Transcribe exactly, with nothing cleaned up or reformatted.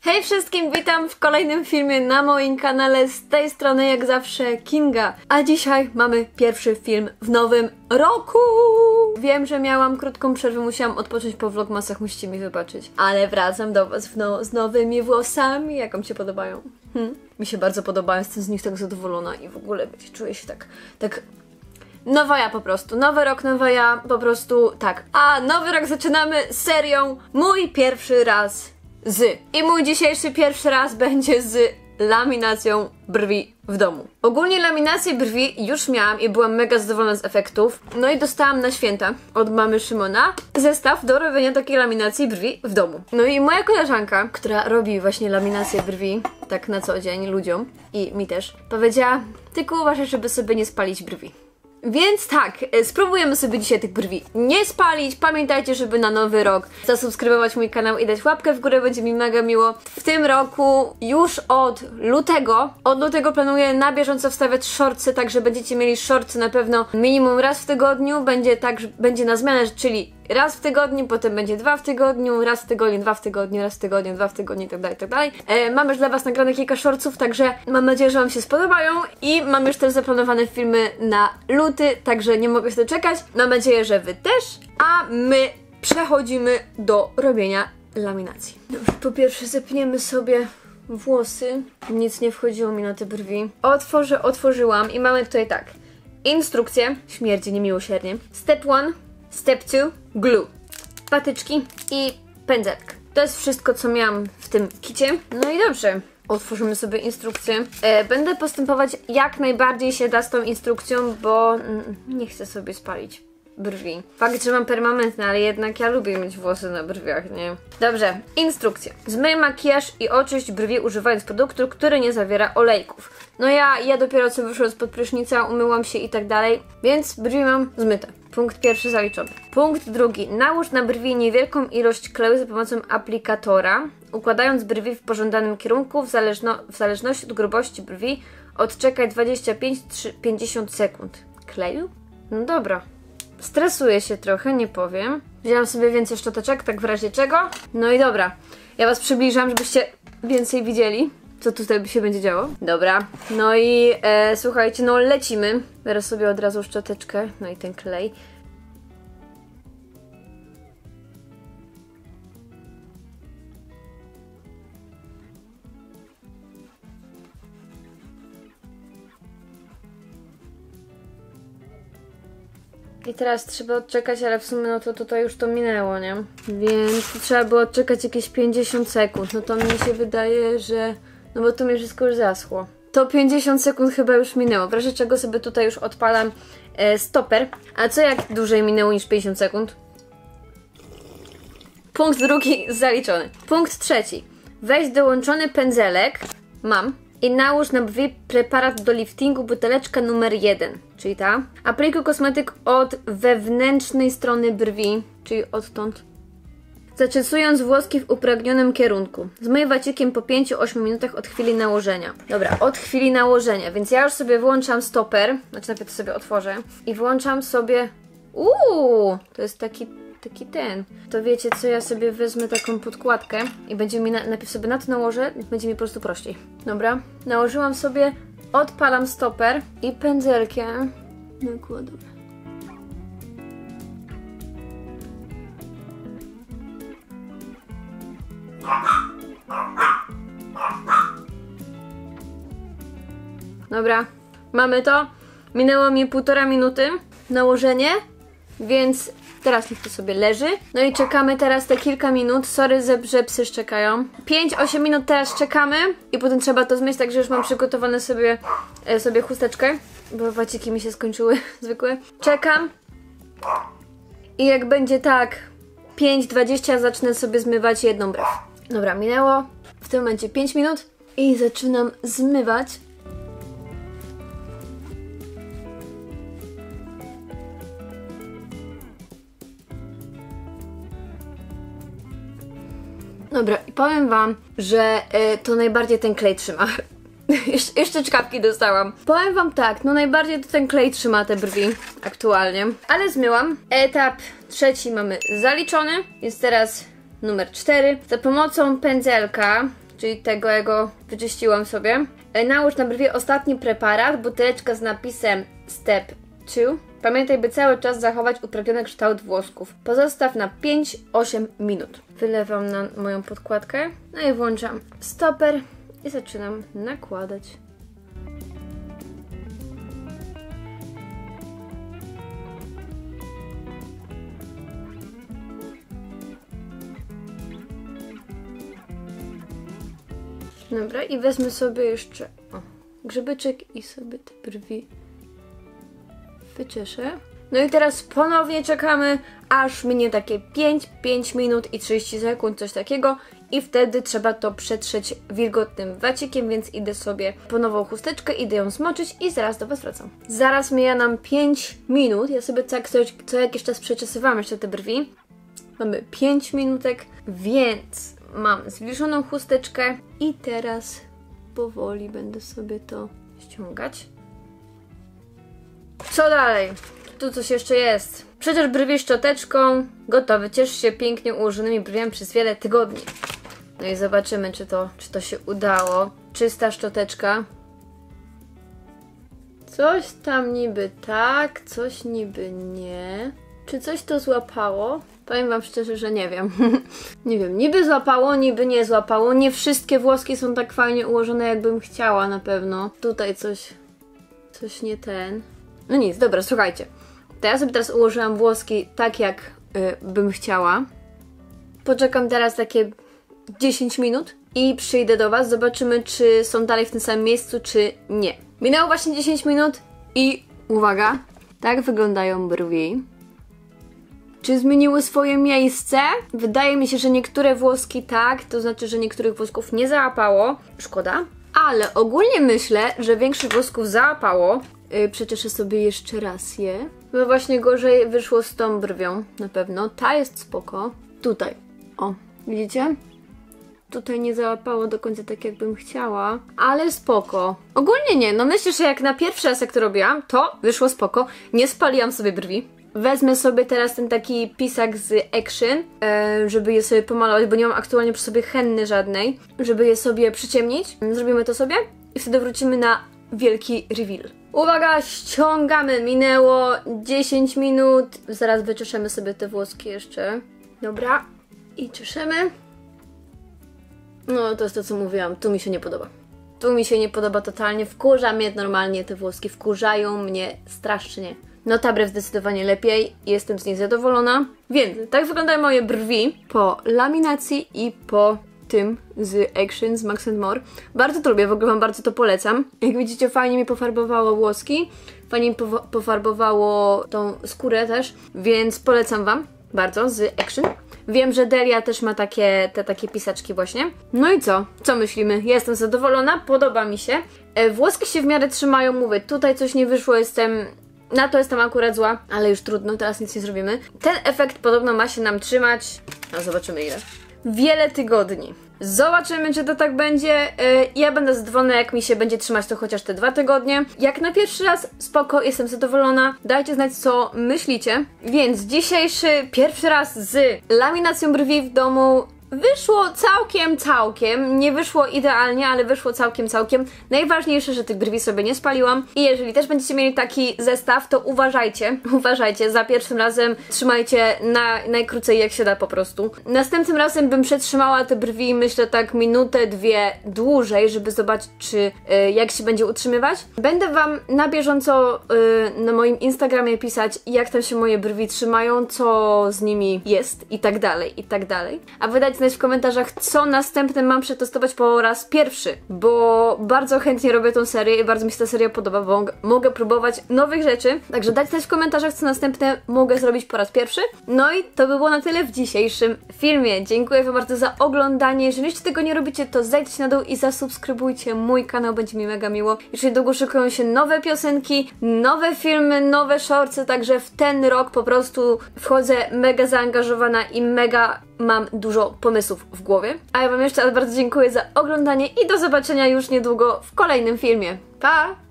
Hej wszystkim, witam w kolejnym filmie na moim kanale, z tej strony jak zawsze Kinga. A dzisiaj mamy pierwszy film w nowym roku. Wiem, że miałam krótką przerwę, musiałam odpocząć po vlogmasach, musicie mi wybaczyć. Ale wracam do was w no z nowymi włosami, jak wam się podobają? Hmm? Mi się bardzo podobają, jestem z nich tak zadowolona i w ogóle wiecie, czuję się tak, tak... Nowa ja po prostu, nowy rok, nowa ja, po prostu tak. A nowy rok zaczynamy serią Mój pierwszy raz z. I mój dzisiejszy pierwszy raz będzie z laminacją brwi w domu. Ogólnie laminację brwi już miałam i byłam mega zadowolona z efektów. No i dostałam na święta od mamy Szymona zestaw do robienia takiej laminacji brwi w domu. No i moja koleżanka, która robi właśnie laminację brwi tak na co dzień ludziom i mi też, powiedziała: tylko uważaj, żeby sobie nie spalić brwi. Więc tak, spróbujemy sobie dzisiaj tych brwi nie spalić. Pamiętajcie, żeby na nowy rok zasubskrybować mój kanał i dać łapkę w górę, będzie mi mega miło. W tym roku już od lutego, od lutego planuję na bieżąco wstawiać shortsy, także będziecie mieli shortsy na pewno minimum raz w tygodniu. Będzie tak, że będzie na zmianę, czyli raz w tygodniu, potem będzie dwa w tygodniu, raz w tygodniu, dwa w tygodniu, raz w tygodniu, dwa w tygodniu i tak dalej, tak dalej. E, mam już dla was nagrane kilka shortsów, także mam nadzieję, że wam się spodobają i mam już też zaplanowane filmy na luty, także nie mogę się doczekać. Mam nadzieję, że wy też, a my przechodzimy do robienia laminacji. Dobrze, po pierwsze zepniemy sobie włosy. Nic nie wchodziło mi na te brwi. Otworzę, otworzyłam i mamy tutaj tak. Instrukcję, śmierdzi niemiłosiernie. Step one. Step two, glue, patyczki i pędzelek. To jest wszystko, co miałam w tym kicie. No i dobrze, otworzymy sobie instrukcję. E, będę postępować jak najbardziej się da z tą instrukcją, bo mm, nie chcę sobie spalić brwi. Fakt, że mam permanentne, ale jednak ja lubię mieć włosy na brwiach, nie? Dobrze, instrukcja. Zmyj makijaż i oczyść brwi używając produktu, który nie zawiera olejków. No ja, ja dopiero co wyszłam spod prysznica, umyłam się i tak dalej, więc brwi mam zmyte. Punkt pierwszy zaliczony. Punkt drugi. Nałóż na brwi niewielką ilość kleju za pomocą aplikatora, układając brwi w pożądanym kierunku w, zależno w zależności od grubości brwi. Odczekaj dwadzieścia pięć do pięćdziesięciu sekund. Kleju? No dobra. Stresuję się trochę, nie powiem. Wzięłam sobie więcej szczoteczek, tak w razie czego. No i dobra. Ja was przybliżam, żebyście więcej widzieli, co tutaj się będzie działo. Dobra. No i e, słuchajcie, no lecimy. Teraz sobie od razu szczoteczkę, no i ten klej. I teraz trzeba odczekać, ale w sumie no to tutaj już to minęło, nie? Więc trzeba było odczekać jakieś pięćdziesiąt sekund. No to mi się wydaje, że... No bo to mi wszystko już zaschło. To pięćdziesiąt sekund chyba już minęło. W razie czego sobie tutaj już odpalam e, stoper. A co jak dłużej minęło niż pięćdziesiąt sekund? Punkt drugi zaliczony. Punkt trzeci. Weź dołączony pędzelek. Mam. I nałóż na brwi preparat do liftingu, buteleczka numer jeden, czyli ta. Aplikuj kosmetyk od wewnętrznej strony brwi, czyli odtąd. Zaczesując włoski w upragnionym kierunku. Zmyj wacikiem po pięciu do ośmiu minutach od chwili nałożenia. Dobra, od chwili nałożenia, więc ja już sobie włączam stoper, znaczy najpierw to sobie otworzę i włączam sobie... Uuu, to jest taki... taki ten. To wiecie co, ja sobie wezmę taką podkładkę i będzie mi, na, najpierw sobie na to nałożę, będzie mi po prostu prościej. Dobra, nałożyłam sobie, odpalam stoper i pędzelkiem nakładam. Dobra, mamy to. Minęło mi półtora minuty nałożenie, więc teraz niech to sobie leży. No i czekamy teraz te kilka minut. Sorry, że psy szczekają. pięć do ośmiu minut teraz czekamy i potem trzeba to zmyć, także już mam przygotowane sobie, e, sobie chusteczkę, bo waciki mi się skończyły zwykłe. Czekam i jak będzie tak pięć dwadzieścia zacznę sobie zmywać jedną brew. Dobra, minęło w tym momencie pięć minut i zaczynam zmywać. Dobra, i powiem wam, że y, to najbardziej ten klej trzyma. Jesz jeszcze czkawki dostałam. Powiem wam tak, no najbardziej to ten klej trzyma te brwi aktualnie. Ale zmyłam. Etap trzeci mamy zaliczony. Jest teraz numer cztery. Za pomocą pędzelka, czyli tego ja go wyczyściłam sobie. Nałóż na brwi ostatni preparat, buteleczka z napisem Step dwa. Pamiętaj, by cały czas zachować uprawiony kształt włosków. Pozostaw na pięć do ośmiu minut. Wylewam na moją podkładkę, no i włączam stoper i zaczynam nakładać. Dobra, i wezmę sobie jeszcze o, grzybyczek i sobie te brwi wyczeszę. No i teraz ponownie czekamy, aż minie takie pięć, pięć minut i trzydzieści sekund, coś takiego. I wtedy trzeba to przetrzeć wilgotnym wacikiem, więc idę sobie po nową chusteczkę, idę ją zmoczyć i zaraz do Was wracam. Zaraz mija nam pięć minut, ja sobie tak co, co jakiś czas przeczesywałam jeszcze te brwi. Mamy pięć minutek, więc mam zwilżoną chusteczkę i teraz powoli będę sobie to ściągać. Co dalej? Tu coś jeszcze jest. Przecież brwi szczoteczką. Gotowy. Ciesz się pięknie ułożonymi brwiami przez wiele tygodni. No i zobaczymy, czy to, czy to się udało. Czysta szczoteczka. Coś tam niby tak, coś niby nie. Czy coś to złapało? Powiem Wam szczerze, że nie wiem. Nie wiem, niby złapało, niby nie złapało. Nie wszystkie włoski są tak fajnie ułożone, jakbym chciała na pewno. Tutaj coś, coś nie ten. No nic, dobra, słuchajcie. To ja sobie teraz ułożyłam włoski tak, jak y, bym chciała. Poczekam teraz takie dziesięć minut i przyjdę do Was. Zobaczymy, czy są dalej w tym samym miejscu, czy nie. Minęło właśnie dziesięć minut i uwaga, tak wyglądają brwi. Czy zmieniły swoje miejsce? Wydaje mi się, że niektóre włoski tak, to znaczy, że niektórych włosków nie załapało. Szkoda. Ale ogólnie myślę, że większość włosków załapało. Yy, przecieszę sobie jeszcze raz je. No właśnie gorzej wyszło z tą brwią, na pewno. Ta jest spoko. Tutaj. O, widzicie? Tutaj nie załapało do końca tak, jakbym chciała. Ale spoko. Ogólnie nie, no myślę, że jak na pierwszy raz jak to robiłam, to wyszło spoko. Nie spaliłam sobie brwi. Wezmę sobie teraz ten taki pisak z Action, e, żeby je sobie pomalować, bo nie mam aktualnie przy sobie henny żadnej, żeby je sobie przyciemnić. Zrobimy to sobie i wtedy wrócimy na wielki reveal. Uwaga, ściągamy. Minęło dziesięć minut. Zaraz wyczeszemy sobie te włoski jeszcze. Dobra. I czeszemy. No, to jest to, co mówiłam. Tu mi się nie podoba. Tu mi się nie podoba totalnie. Wkurza mnie normalnie te włoski. Wkurzają mnie strasznie. No ta brew zdecydowanie lepiej. Jestem z niej zadowolona. Więc tak wyglądają moje brwi po laminacji i po tym z Action, z Max and More. Bardzo to lubię, w ogóle Wam bardzo to polecam. Jak widzicie, fajnie mi pofarbowało włoski. Fajnie mi pofarbowało tą skórę też. Więc polecam Wam bardzo z Action. Wiem, że Delia też ma takie, te takie pisaczki właśnie. No i co? Co myślimy? Jestem zadowolona, podoba mi się. E, włoski się w miarę trzymają, mówię, tutaj coś nie wyszło, jestem... Na to jestem akurat zła, ale już trudno, teraz nic nie zrobimy. Ten efekt podobno ma się nam trzymać... No zobaczymy ile. Wiele tygodni. Zobaczymy, czy to tak będzie. Yy, ja będę zadowolona, jak mi się będzie trzymać to chociaż te dwa tygodnie. Jak na pierwszy raz, spoko, jestem zadowolona. Dajcie znać, co myślicie. Więc dzisiejszy pierwszy raz z laminacją brwi w domu wyszło całkiem, całkiem. Nie wyszło idealnie, ale wyszło całkiem, całkiem. Najważniejsze, że tych brwi sobie nie spaliłam. I jeżeli też będziecie mieli taki zestaw, to uważajcie, uważajcie, za pierwszym razem trzymajcie na, najkrócej jak się da po prostu. Następnym razem bym przetrzymała te brwi, myślę tak minutę, dwie dłużej, żeby zobaczyć, czy y, jak się będzie utrzymywać. Będę Wam na bieżąco y, na moim Instagramie pisać, jak tam się moje brwi trzymają, co z nimi jest i tak dalej, i tak dalej. A wydać znać w komentarzach, co następnym mam przetestować po raz pierwszy, bo bardzo chętnie robię tą serię i bardzo mi się ta seria podoba, bo mogę próbować nowych rzeczy, także dać znać w komentarzach, co następne mogę zrobić po raz pierwszy. No i to by było na tyle w dzisiejszym filmie. Dziękuję Wam bardzo za oglądanie. Jeżeli jeszcze tego nie robicie, to zejdźcie na dół i zasubskrybujcie mój kanał, będzie mi mega miło. Już niedługo szykują się nowe piosenki, nowe filmy, nowe shortsy, także w ten rok po prostu wchodzę mega zaangażowana i mega mam dużo pomysłów w głowie. A ja Wam jeszcze raz bardzo dziękuję za oglądanie i do zobaczenia już niedługo w kolejnym filmie. Pa!